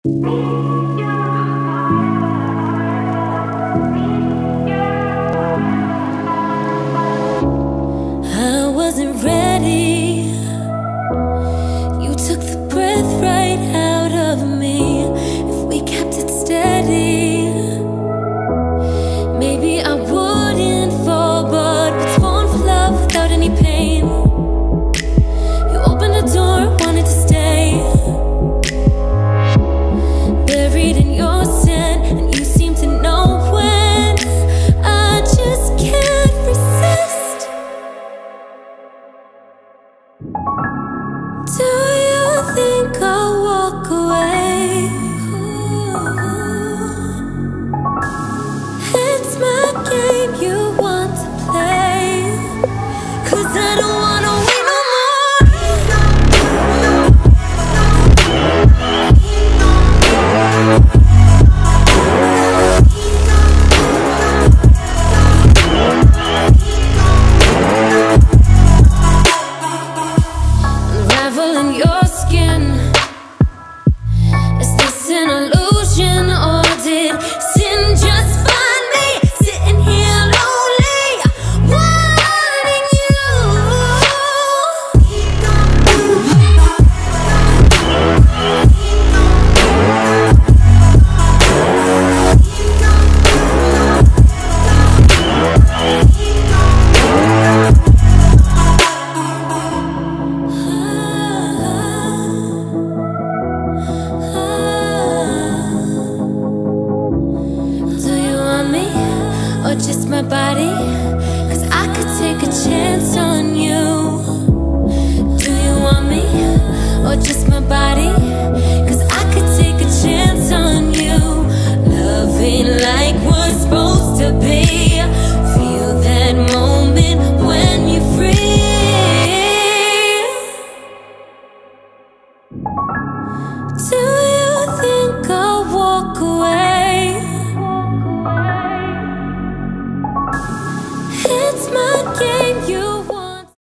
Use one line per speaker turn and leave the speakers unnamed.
I wasn't ready. You took the breath right out of me. If we kept it steady, maybe I wouldn't fall. But what's falling for love without any pain? You opened the door, wanted to stay, buried in your scent, and you seem to know when. I just can't resist. Do you think I'll walk away? It's my game you want to play, 'cause I don't wanna wait no unraveling your skin. Is this an illusion, or did sin just find me sitting here lonely, wanting you? Do you want me, or just my body? 'Cause I could take a chance on you. Do you want me, or just my body?